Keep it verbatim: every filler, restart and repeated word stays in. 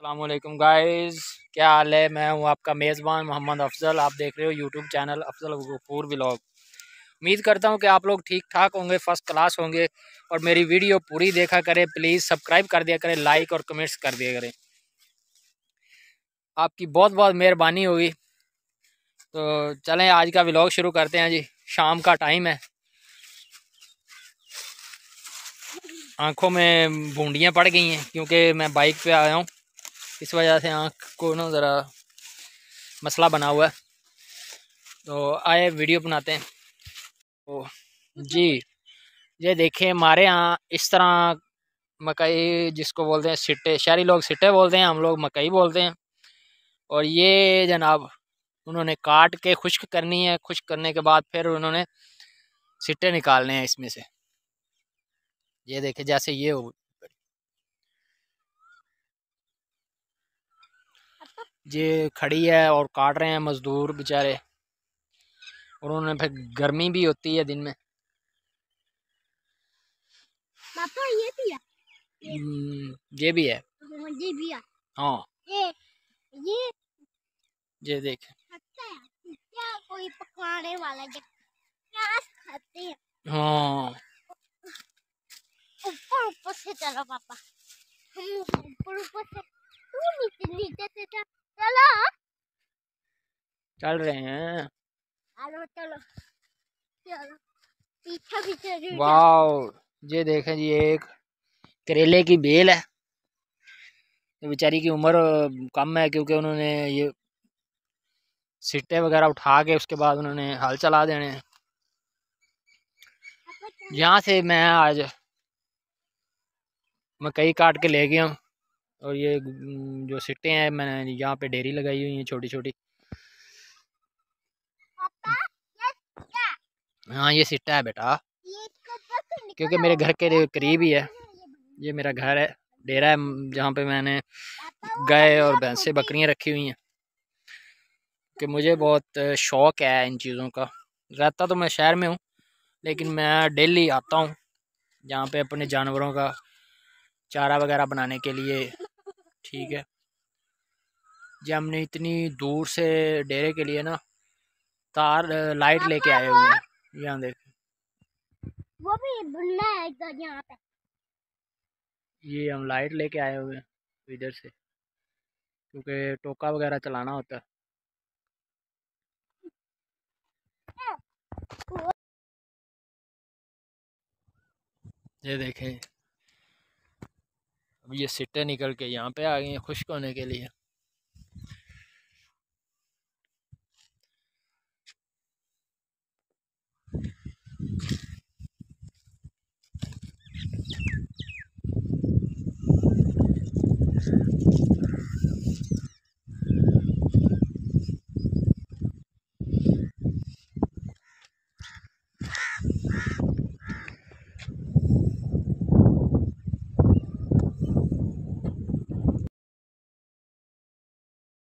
अस्सलामुअलैकुम गाइस, क्या हाल है। मैं हूं आपका मेज़बान मोहम्मद अफजल। आप देख रहे हो YouTube channel Afzal Gafoor vlog. उम्मीद करता हूं कि आप लोग ठीक ठाक होंगे, फर्स्ट क्लास होंगे और मेरी वीडियो पूरी देखा करें। प्लीज़ सब्सक्राइब कर दिया करें, लाइक और कमेंट्स कर दिया करें, आपकी बहुत बहुत मेहरबानी होगी। तो चलें आज का व्लॉग शुरू करते हैं जी। शाम का टाइम है, आँखों में बूंदियाँ पड़ गई हैं क्योंकि मैं बाइक पे आया हूँ, इस वजह से आँख को ना ज़रा मसला बना हुआ है। तो आए वीडियो बनाते हैं। तो जी, ये देखें हमारे यहाँ इस तरह मकई जिसको बोलते हैं सिट्टे, शहरी लोग सिट्टे बोलते हैं, हम लोग मकई बोलते हैं। और ये जनाब उन्होंने काट के खुश्क करनी है, खुश्क करने के बाद फिर उन्होंने सिट्टे निकालने हैं इसमें से। ये देखें जैसे ये हो, ये खड़ी है और काट रहे हैं मजदूर बेचारे। और उन्होंने फिर गर्मी भी होती है दिन में। पापा ये भी है, ये भी है, ये भी है। हाँ ये ये ये देख, क्या कोई पकाने वाला है, क्या खाते हैं। हाँ ऊपर ऊपर से चलो पापा, हम ऊपर ऊपर से, तू नीचे नीचे से चल, चलो चल रहे हैं। चलो चलो चलो पीछे पीछे। वाह, ये देखें जी, एक करेले की बेल है। तो बेचारी की उम्र कम है क्योंकि उन्होंने ये सिट्टे वगैरह उठा के उसके बाद उन्होंने हल चला देने हैं। यहाँ से मैं आज मकई काट के ले गया हूँ और ये जो सिट्टे हैं मैंने यहाँ पे ढेरी लगाई हुई हैं छोटी छोटी। हाँ ये सिट्टा है बेटा, क्योंकि मेरे घर के करीब ही है। ये मेरा घर है, डेरा है जहाँ पे मैंने गाय और भैंसें बकरियाँ रखी हुई हैं। कि मुझे बहुत शौक़ है इन चीज़ों का। रहता तो मैं शहर में हूँ लेकिन मैं डेली आता हूँ यहाँ पे अपने जानवरों का चारा वगैरह बनाने के लिए। ठीक है जी, हमने इतनी दूर से डेरे के लिए ना तार लाइट लेके आए हुए हैं। यहाँ देख, वो भी बुनना है इधर यहाँ पे। ये हम लाइट लेके आए हुए हैं इधर से क्योंकि टोका वगैरह चलाना होता है। ये देखें, अब ये सिट्टे निकल के यहाँ पे आ गए हैं खुश्क होने के लिए।